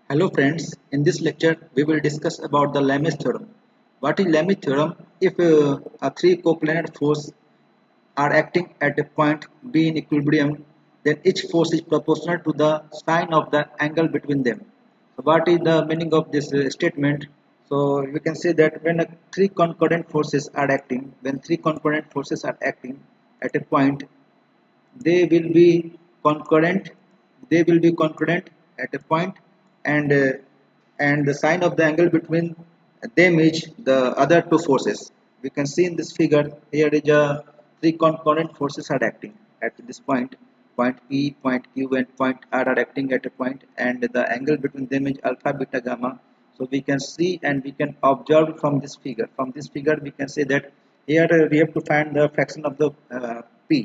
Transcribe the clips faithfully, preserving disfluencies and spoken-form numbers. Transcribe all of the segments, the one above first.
Hello friends, in this lecture we will discuss about the Lami's theorem. What is Lami's theorem? If uh, a three coplanar force are acting at a point B in equilibrium, then each force is proportional to the sine of the angle between them. So what is the meaning of this uh, statement? So we can say that when a three concurrent forces are acting, when three concurrent forces are acting at a point, they will be concurrent they will be concurrent at a point and uh, and the sign of the angle between them is the other two forces. We can see in this figure here is a three concurrent forces are acting at this point. Point P, point Q and point R are acting at a point, and the angle between them is alpha, beta, gamma. So we can see and we can observe from this figure. From this figure we can say that here uh, we have to find the fraction of the uh, P,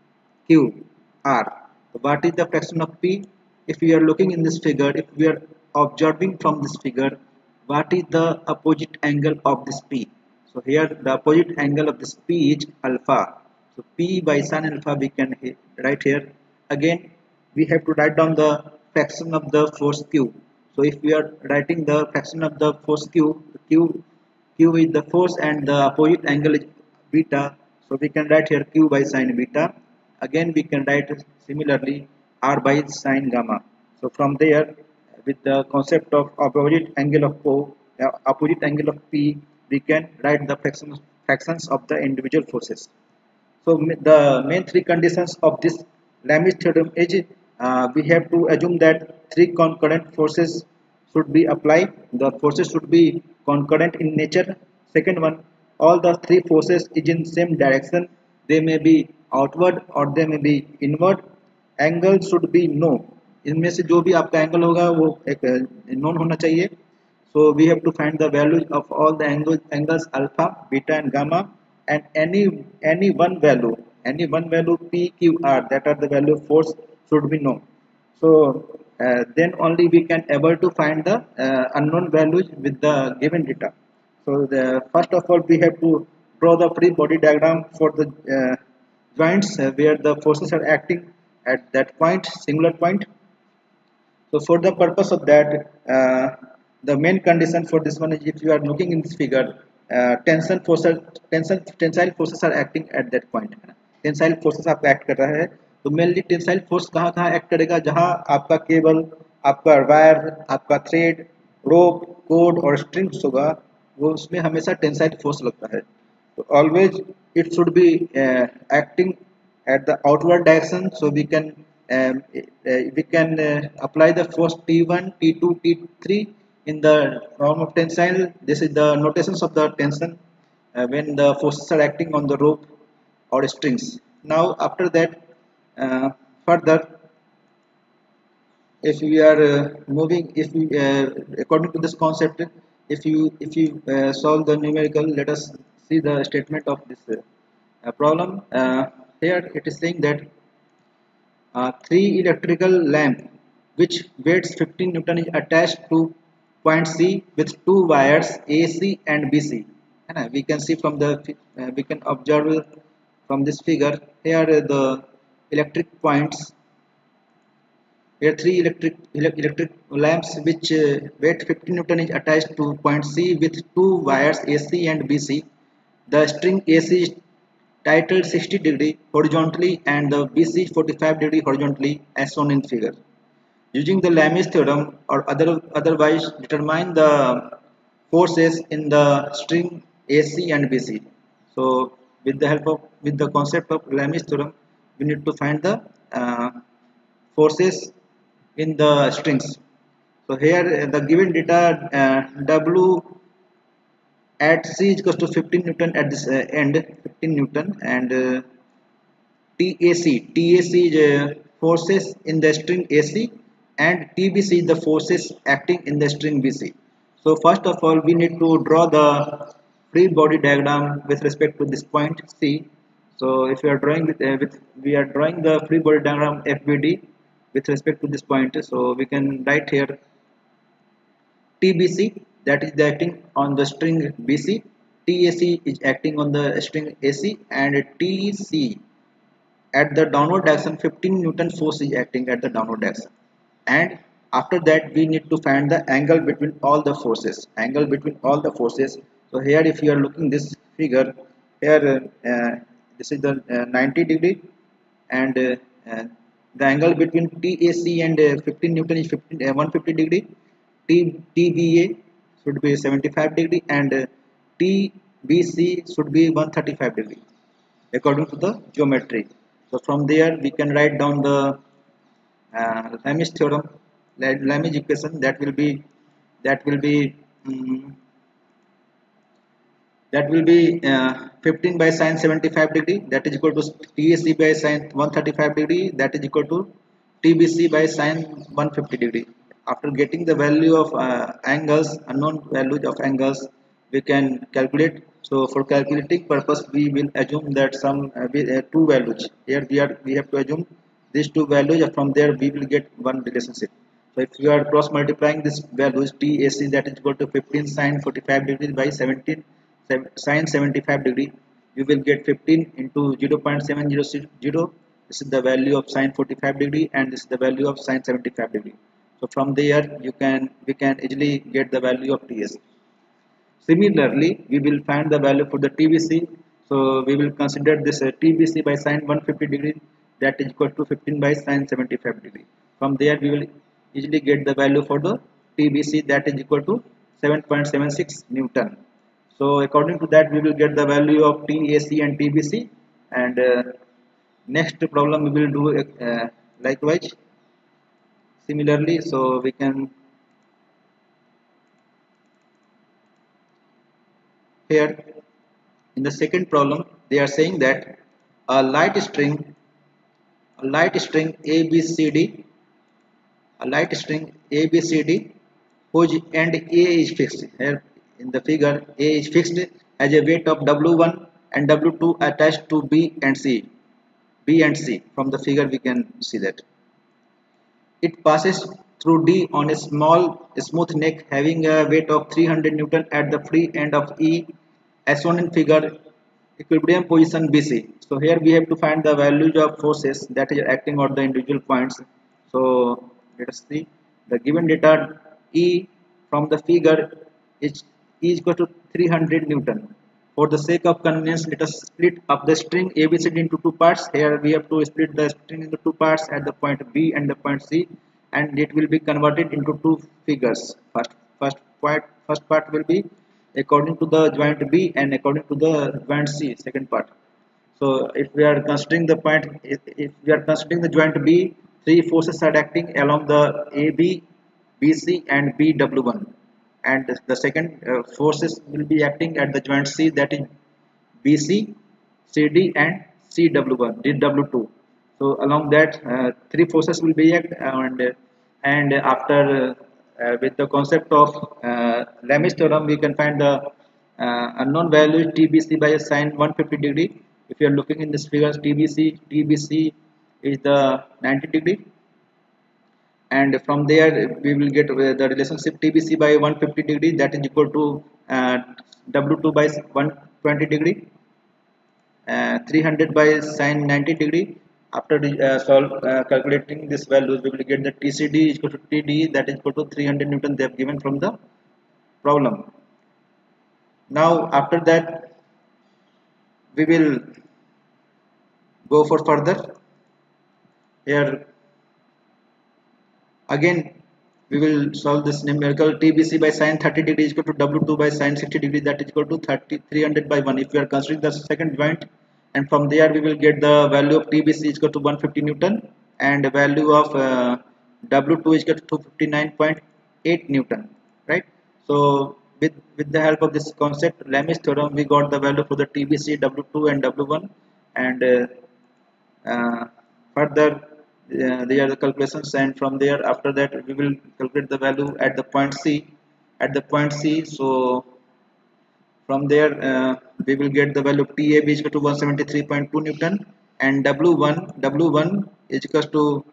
Q, R. What is the fraction of P? If we are looking in this figure, if we are observing from this figure, what is the opposite angle of this P? So here the opposite angle of this P is alpha. So P by sin alpha we can write here. Again, we have to write down the fraction of the force Q. So if we are writing the fraction of the force Q, Q Q is the force and the opposite angle is beta. So we can write here Q by sin beta. Again we can write similarly R by sin gamma. So from there, with the concept of opposite angle of O, uh, opposite angle of P, we can write the fractions fractions of the individual forces. So the main three conditions of this Lami's theorem is uh, we have to assume that three concurrent forces should be applied. The forces should be concurrent in nature. Second one, all the three forces is in same direction. They may be outward or they may be inward. Angle should be known. इनमें से जो भी आपका angle होगा वो एक known होना चाहिए. So we have to find the values of all the angles, angles alpha, beta and gamma, and any any one value, any one value P, Q, R, that are the value of force should be known. So uh, then only we can able to find the uh, unknown values with the given data. So the first of all we have to draw the free body diagram for the uh, joints uh, where the forces are acting at that point, singular point. So for the purpose of that, uh, the main condition for this one is if you are looking in this figure, uh, tension forces, tension tensile forces are acting at that point. Tensile forces आपका act कर रहा है, तो mainly tensile force कहाँ कहाँ act करेगा, जहाँ आपका केबल, आपका वायर, आपका थ्रेड, रोप, कोड और स्ट्रिंग्स होगा, वो उसमें हमेशा टेंसाइल फोर्स लगता है. तो always it should be acting at the outward direction, so we can um, uh, we can uh, apply the force T one, T two, T three in the form of tensile. This is the notations of the tension uh, when the forces are acting on the rope or strings. Now after that, uh, further, if we are uh, moving, if we uh, according to this concept, if you if you uh, solve the numerical, let us see the statement of this uh, problem. Uh, here it is saying that uh, three electrical lamp which weighs fifteen newton is attached to point C with two wires A C and B C. And we can see from the uh, we can observe from this figure here uh, the electric points. Here three electric electric lamps which uh, weight fifteen newton is attached to point C with two wires A C and B C. The string A C is titled sixty degree horizontally and the B C forty-five degree horizontally as shown in figure. Using the Lami's theorem or other, otherwise determine the forces in the string A C and B C. So with the help of with the concept of Lami's theorem, we need to find the uh, forces in the strings. So here uh, the given data uh, W at C is equals to fifteen newton at this uh, end, fifteen newton, and uh, T A C T A C is uh, forces in the string A C and T B C is the forces acting in the string B C. So first of all we need to draw the free body diagram with respect to this point C. So if we are drawing with, uh, with we are drawing the free body diagram F B D with respect to this point, so we can write here T B C, that is acting on the string B C, T A C is acting on the string A C, and T C at the downward direction fifteen newton force is acting at the downward direction, and After that we need to find the angle between all the forces angle between all the forces. So here if you are looking this figure here, uh, uh, this is the uh, ninety degree, and uh, uh, the angle between T A C and uh, fifteen Newton is fifteen, uh, one hundred fifty degree. T, TBA should be seventy-five degree, and uh, T B C should be one hundred thirty-five degree according to the geometry. So from there we can write down the uh, Lami's theorem, Lami's equation, that will be that will be um, that will be uh, fifteen by sine seventy-five degree, that is equal to T A C by sine one hundred thirty-five degree, that is equal to T B C by sine one hundred fifty degree. After getting the value of uh, angles, unknown values of angles, we can calculate. So for calculating purpose we will assume that some uh, we, uh, two values here we are we have to assume these two values, and from there we will get one relationship. So if you are cross multiplying this values T A C, that is equal to fifteen sine forty-five degrees by seventeen sine seventy-five degree, you will get fifteen into zero point seven zero zero. This is the value of sine forty-five degree, and this is the value of sine seventy-five degree. So from there you can we can easily get the value of T S. Similarly, we will find the value for the T B C. So we will consider this uh, T B C by sine one hundred fifty degree, that is equal to fifteen by sine seventy-five degree. From there we will easily get the value for the T B C, that is equal to seven point seven six Newton. So according to that we will get the value of T A C and T B C, and uh, next problem we will do uh, likewise similarly. So we can here in the second problem they are saying that a light string a light string A B C D a light string A B C D whose end A is fixed. Here in the figure A is fixed as a weight of W one and W two attached to B and C. B and C. From the figure we can see that it passes through D on a small smooth neck having a weight of three hundred Newton at the free end of E, as shown in figure equilibrium position B C. So here we have to find the values of forces that is acting on the individual points. So let us see the given data. E from the figure is E is equal to three hundred Newton. For the sake of convenience, let us split up the string A B C D into two parts. Here we have to split the string into two parts at the point B and the point C, and it will be converted into two figures. First, first part, first part will be according to the joint B and according to the joint C. Second part. So if we are considering the point, if, if we are considering the joint B, three forces are acting along the A B, B C, and B W one. And the second uh, forces will be acting at the joint C, that is B C, C D, and C W one, D W two. So along that uh, three forces will be act, and uh, and after uh, uh, with the concept of uh, Lami's theorem we can find the uh, unknown value T B C by sine one hundred fifty degree. If you are looking in this figure, T B C T B C is the ninety degree, and from there we will get uh, the relationship T B C by one hundred fifty degree, that is equal to uh, W two by one hundred twenty degree, uh, three hundred by sine ninety degree. After uh, solve uh, calculating this values, we will get the T C D is equal to T D, that is equal to three hundred Newton they have given from the problem. Now after that we will go for further. Here again we will solve this numerical. T B C by sine thirty degree is equal to W two by sine sixty degree, that is equal to thirty, three hundred by one if we are considering the second joint, and from there we will get the value of T B C is equal to one hundred fifty Newton, and the value of uh, W two is equal to two hundred fifty-nine point eight Newton, right? So with with the help of this concept Lami's theorem, we got the value for the T B C, W two, and W one, and uh, uh, further uh, they are the calculations, and from there after that we will calculate the value at the point C at the point C. So from there uh, we will get the value of T A B is equal to one hundred seventy-three point two Newton, and W one W one is equal to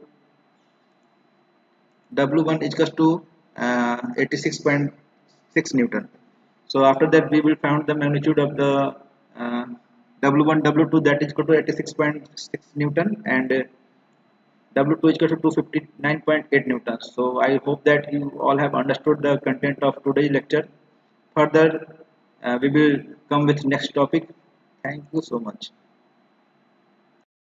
W one is equal to uh, eighty-six point six Newton. So after that we will find the magnitude of the uh, W one W two, that is equal to eighty-six point six Newton, and uh, W two is equal to two hundred fifty-nine point eight newtons. So I hope that you all have understood the content of today's lecture. Further, uh, we will come with next topic. Thank you so much.